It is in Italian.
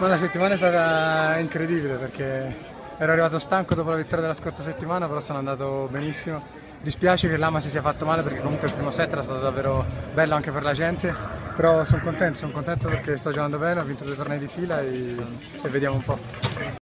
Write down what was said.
Ma la settimana è stata incredibile perché ero arrivato stanco dopo la vittoria della scorsa settimana, però sono andato benissimo. Dispiace che l'Ama si sia fatto male perché comunque il primo set era stato davvero bello anche per la gente, però sono contento perché sto giocando bene, ho vinto 2 tornei di fila e vediamo un po'.